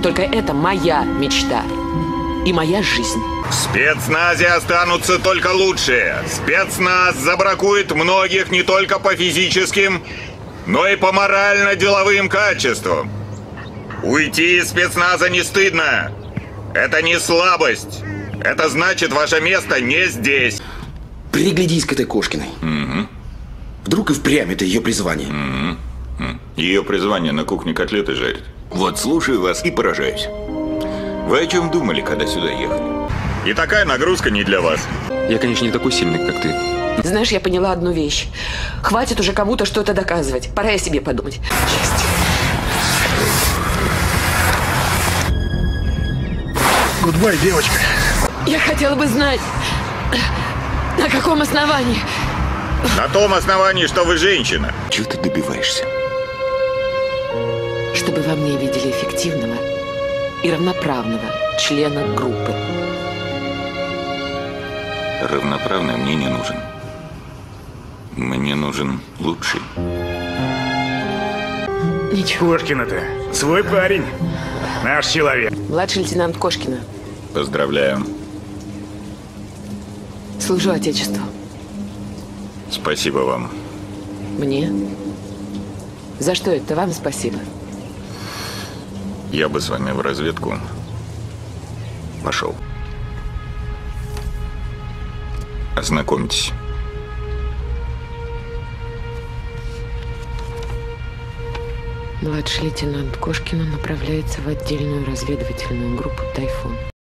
Только это моя мечта и моя жизнь. В спецназе останутся только лучшие. Спецназ забракует многих не только по физическим, но и по морально-деловым качествам. Уйти из спецназа не стыдно. Это не слабость. Это значит, ваше место не здесь. Приглядись к этой Кошкиной. Вдруг и впрямь это ее призвание. Ее призвание на кухне котлеты жарит. Вот слушаю вас и поражаюсь. Вы о чем думали, когда сюда ехали? И такая нагрузка не для вас. Я, конечно, не такой сильный, как ты. Знаешь, я поняла одну вещь. Хватит уже кому-то что-то доказывать. Пора о себе подумать. Честь. Гудбай, девочка. Я хотела бы знать, на каком основании. На том основании, что вы женщина. Чего ты добиваешься? Чтобы во мне видели эффективного и равноправного члена группы. Равноправный мне не нужен. Мне нужен лучший. Ничего. Кошкина-то свой парень. Наш человек. Младший лейтенант Кошкина. Поздравляю. Служу Отечеству. Спасибо вам. Мне? За что это вам спасибо? Я бы с вами в разведку пошел. Ознакомьтесь. Младший лейтенант Кошкина направляется в отдельную разведывательную группу «Тайфун».